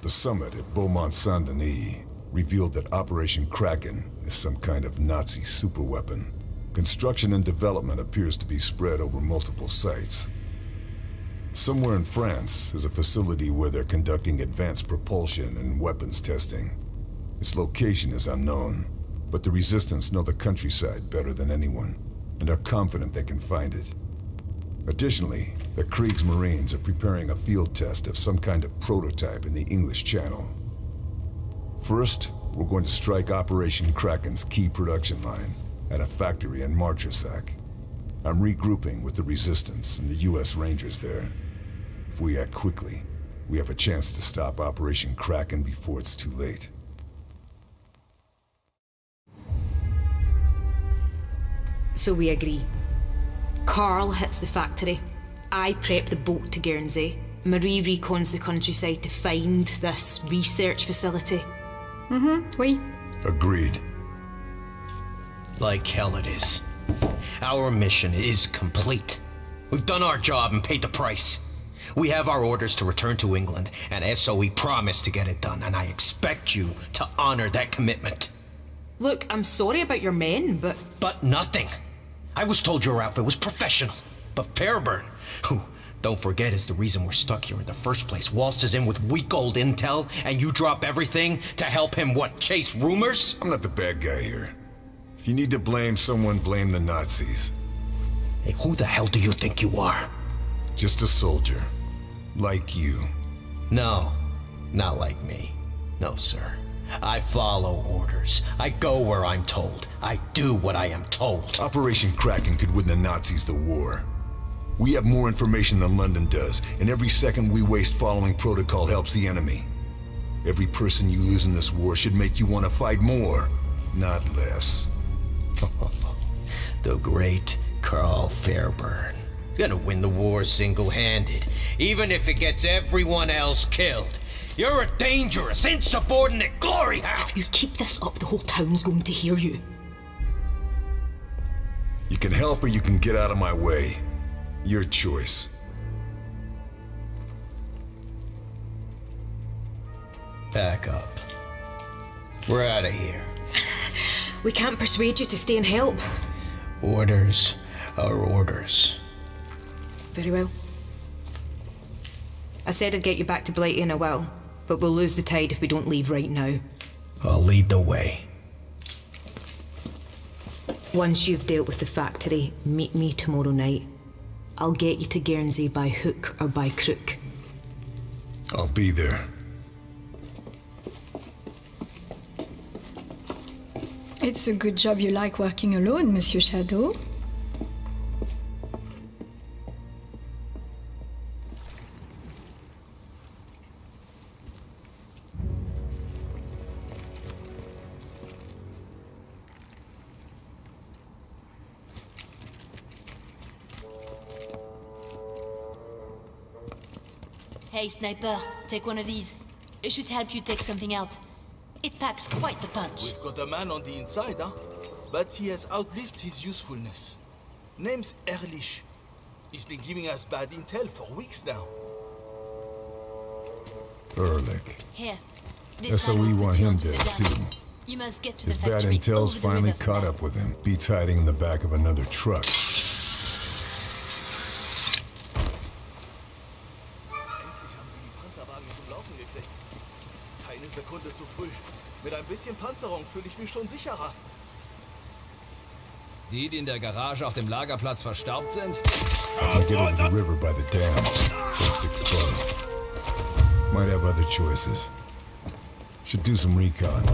The summit at Beaumont-Saint-Denis revealed that Operation Kraken is some kind of Nazi superweapon. Construction and development appears to be spread over multiple sites. Somewhere in France is a facility where they're conducting advanced propulsion and weapons testing. Its location is unknown, but the Resistance know the countryside better than anyone, and are confident they can find it. Additionally, the Kriegsmarines are preparing a field test of some kind of prototype in the English Channel. First, we're going to strike Operation Kraken's key production line at a factory in Marchersac. I'm regrouping with the Resistance and the US Rangers there. If we act quickly, we have a chance to stop Operation Kraken before it's too late. So we agree. Karl hits the factory. I prep the boat to Guernsey. Marie recons the countryside to find this research facility. Oui. Agreed. Like hell it is. Our mission is complete. We've done our job and paid the price. We have our orders to return to England, and SOE promised to get it done, and I expect you to honor that commitment. Look, I'm sorry about your men, but... But nothing. I was told your outfit was professional. But Fairburne, who, don't forget, is the reason we're stuck here in the first place, waltzes in with weak old intel, and you drop everything to help him, what, chase rumors? I'm not the bad guy here. If you need to blame someone, blame the Nazis. Hey, who the hell do you think you are? Just a soldier. Like you. No, not like me. No, sir. I follow orders. I go where I'm told. I do what I am told. Operation Kraken could win the Nazis the war. We have more information than London does, and every second we waste following protocol helps the enemy. Every person you lose in this war should make you want to fight more, not less. The great Karl Fairburne. He's gonna win the war single-handed, even if it gets everyone else killed. You're a dangerous, insubordinate glory hound! If you keep this up, the whole town's going to hear you. You can help or you can get out of my way. Your choice. Pack up. We're out of here. We can't persuade you to stay and help. Orders are orders. Very well. I said I'd get you back to Blighty in a while, but we'll lose the tide if we don't leave right now. I'll lead the way. Once you've dealt with the factory, meet me tomorrow night. I'll get you to Guernsey by hook or by crook. I'll be there. It's a good job you like working alone, Monsieur Shadow. Hey, sniper, take one of these. It should help you take something out. It packs quite the punch. We've got a man on the inside, huh? But he has outlived his usefulness. Name's Ehrlich. He's been giving us bad intel for weeks now. Ehrlich. Here. SOE want him dead, too. You must get to His the bad factory intel's over the finally river from caught there. up with him. Beats hiding in the back of another truck. Keine Sekunde zu früh. Mit ein bisschen Panzerung fühle ich mich schon sicherer. Die in der Garage auf dem Lagerplatz verstaubt sind? I'll get over the river by the dam. It's exposed. Might have other choices. Should do some recon.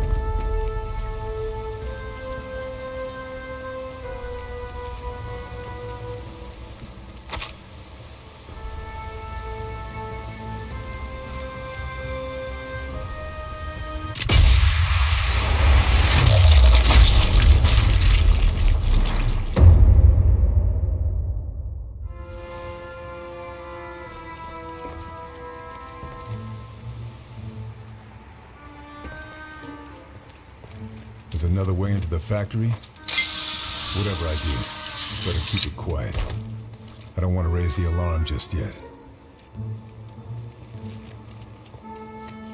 There's another way into the factory? Whatever I do, better keep it quiet. I don't want to raise the alarm just yet.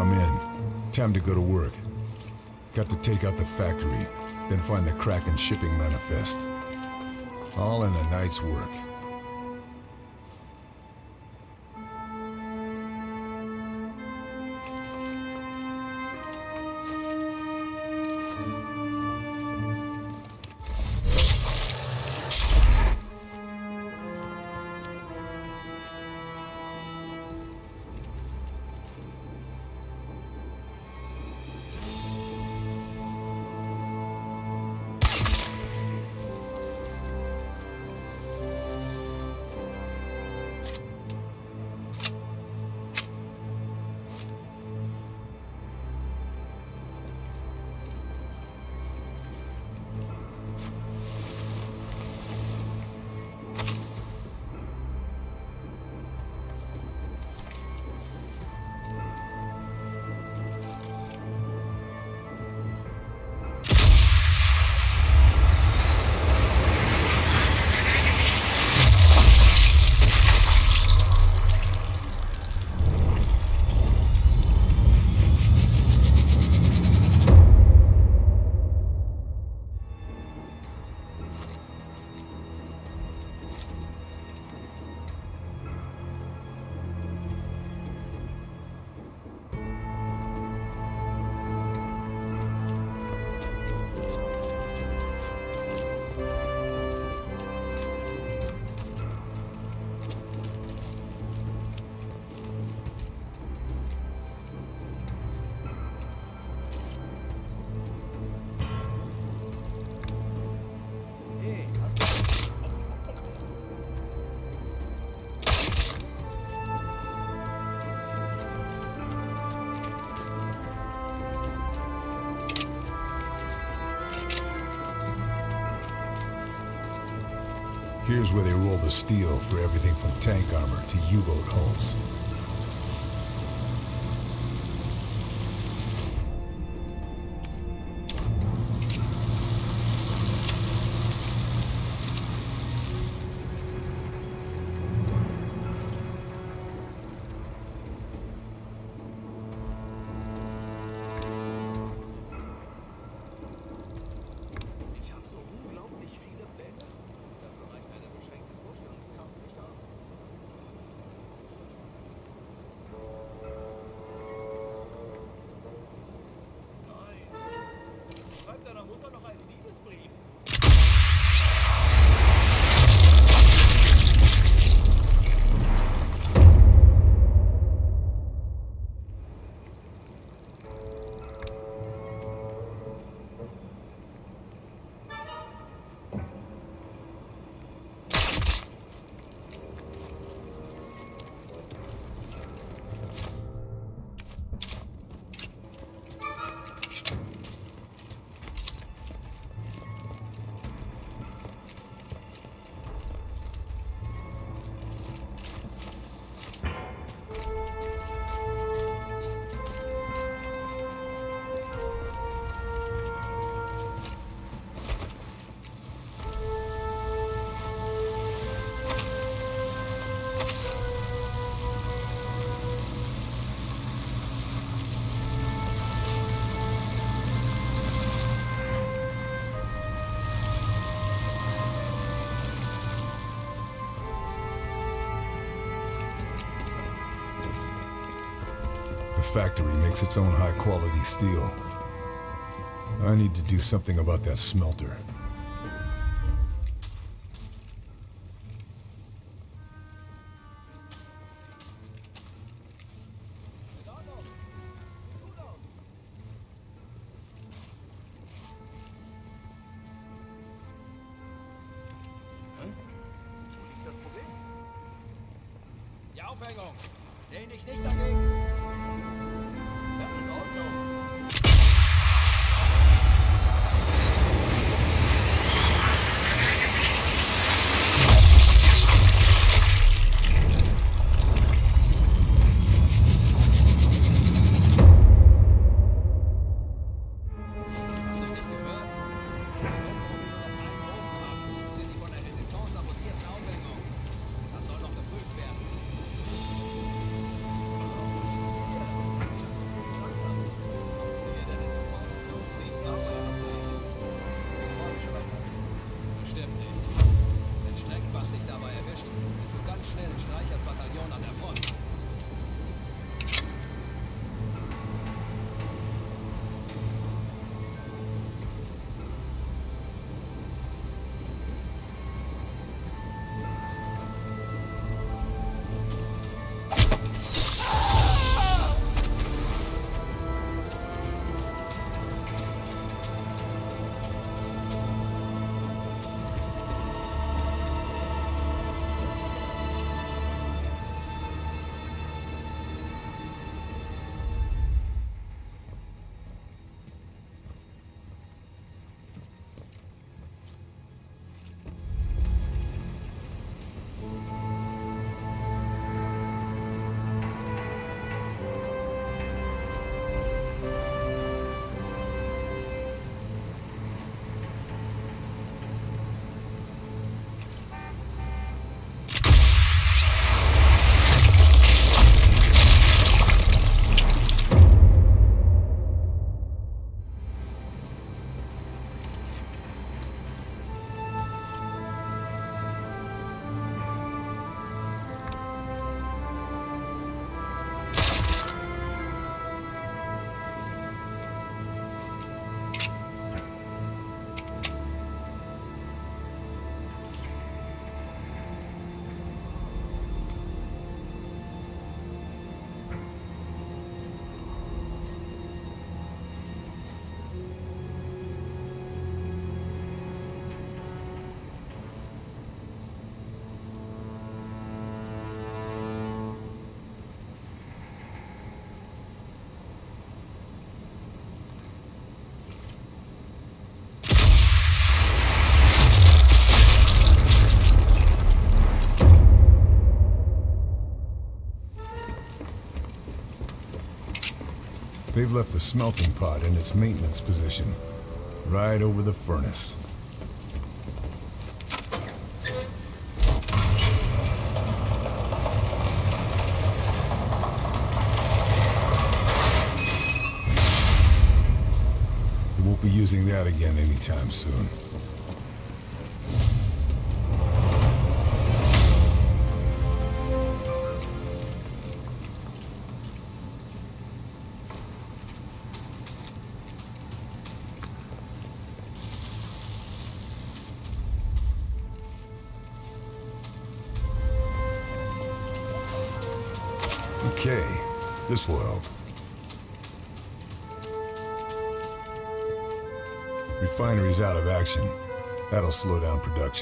I'm in. Time to go to work. Got to take out the factory, then find the Kraken shipping manifest. All in a night's work. Here's where they roll the steel for everything from tank armor to U-boat hulls. The factory makes its own high-quality steel. I need to do something about that smelter. Die Aufhängung! Lehn dich nicht dagegen! Ja, in Ordnung. They've left the smelting pot in its maintenance position, right over the furnace. We won't be using that again anytime soon. Okay, this will help. Refinery's out of action. That'll slow down production.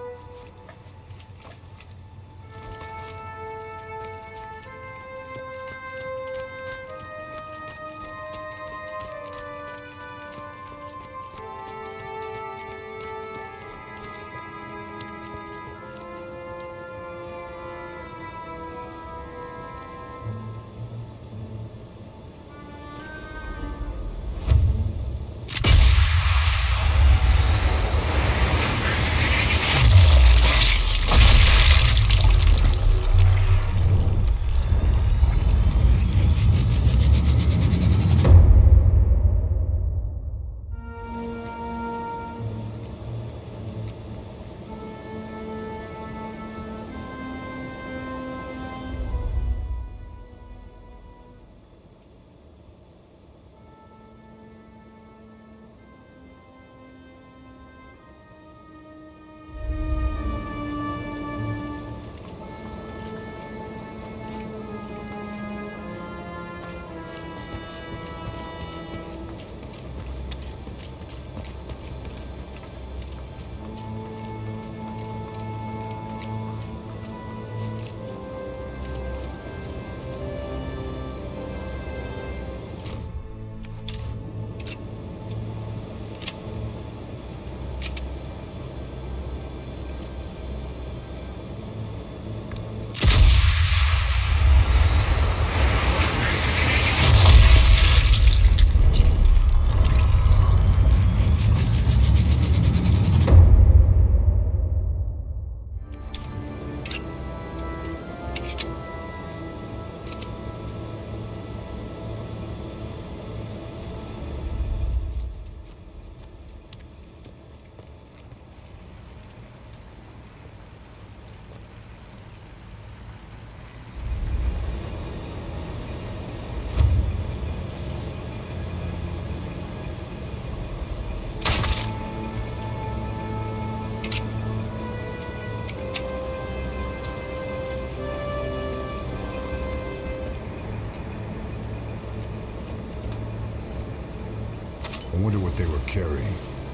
I wonder what they were carrying.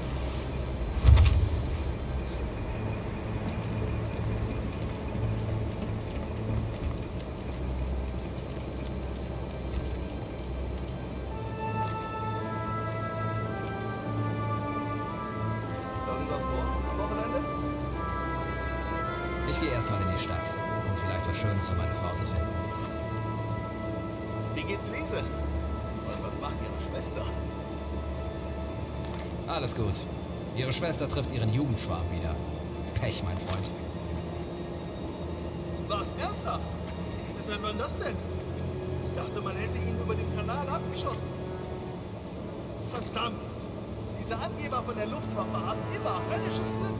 Irgendwas vor am Wochenende? Ich gehe erstmal in die Stadt, um vielleicht was Schönes für meine Frau zu finden. Wie geht's Wiese? Und was macht ihre Schwester? Alles gut. Ihre Schwester trifft ihren Jugendschwarm wieder. Pech, mein Freund. Was? Ernsthaft? Weshalb wann das denn? Ich dachte, man hätte ihn über den Kanal abgeschossen. Verdammt! Diese Angeber von der Luftwaffe haben immer höllisches Glück.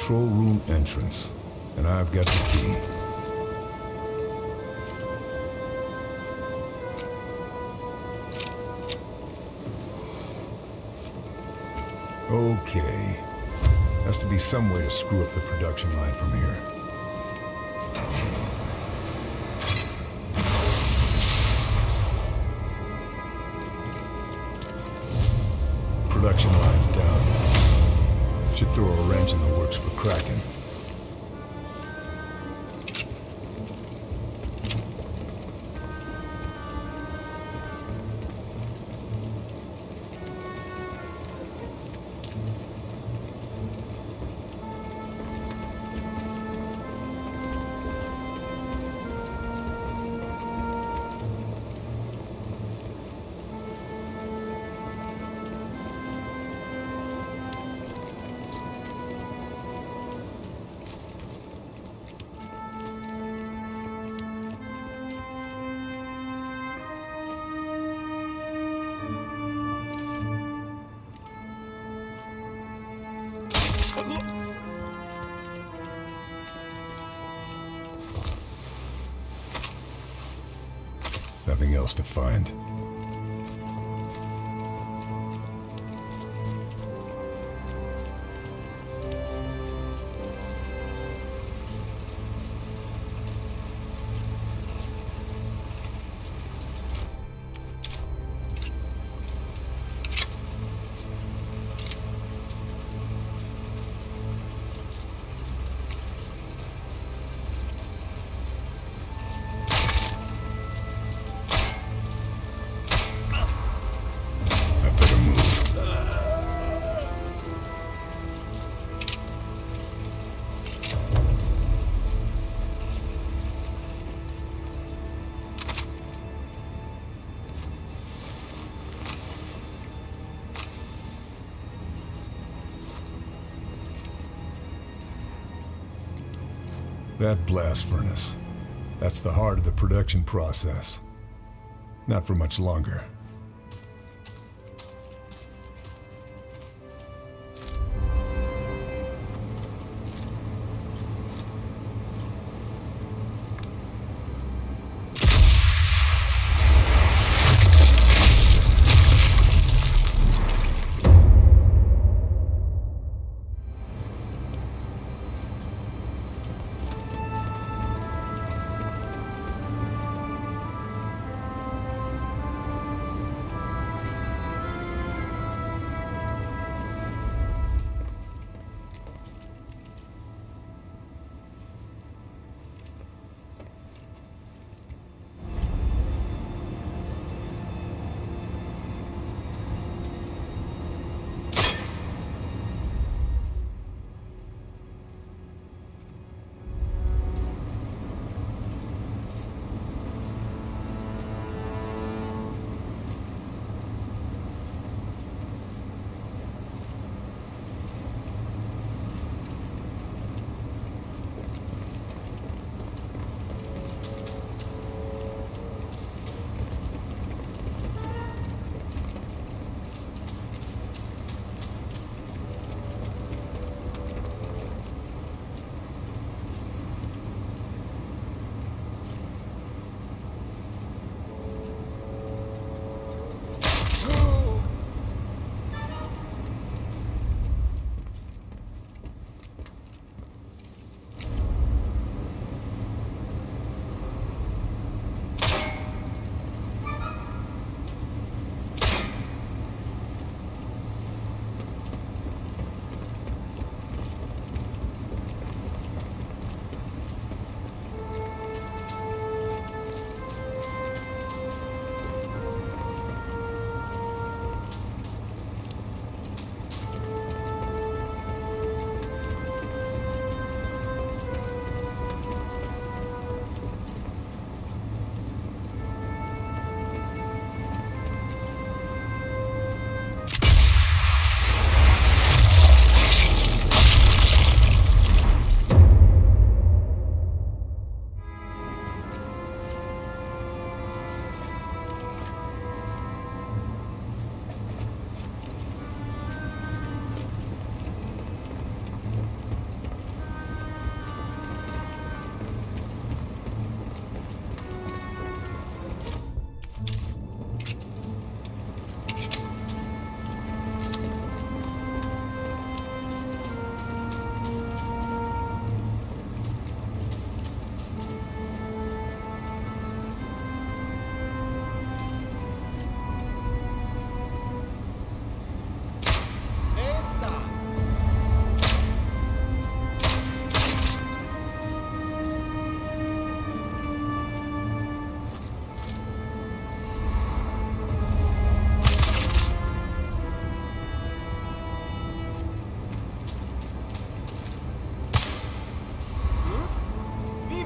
control room entrance, and I've got the key. Okay. Has to be some way to screw up the production line from here. Production line's down. Should throw a wrench in the works for Kraken. Nothing else to find. That blast furnace. That's the heart of the production process. Not for much longer.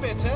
bitte?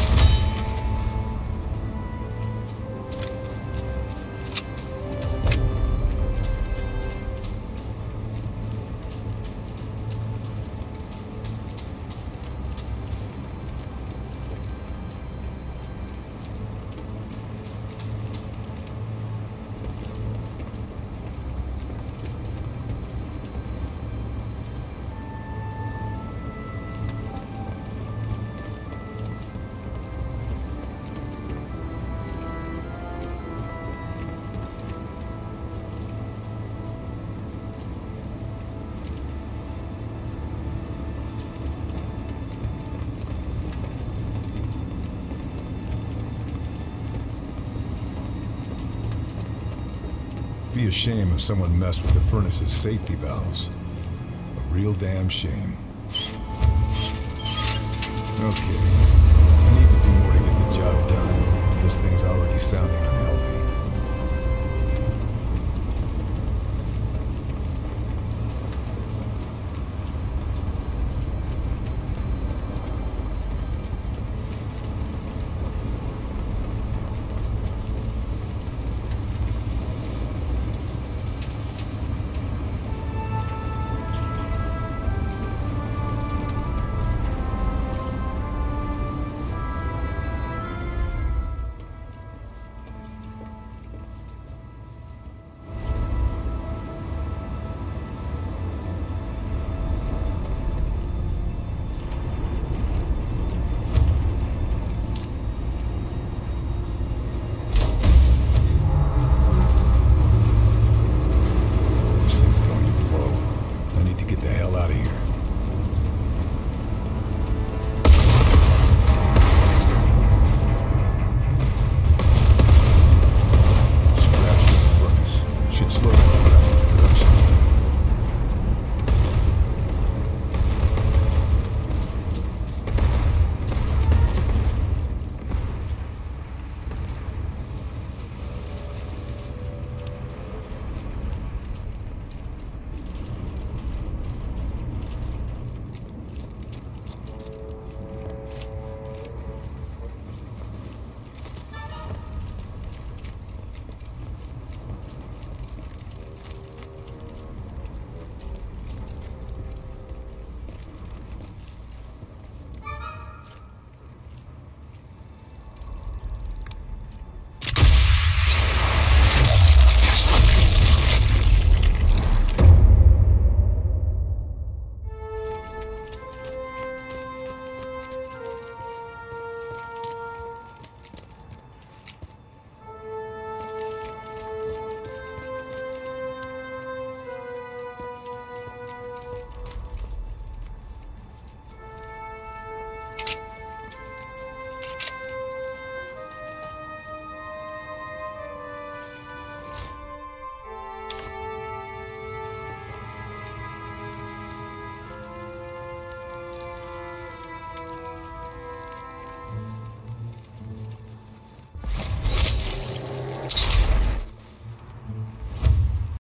Be a shame if someone messed with the furnace's safety valves. A real damn shame. Okay. I need to do more to get the job done. This thing's already sounding unhealthy.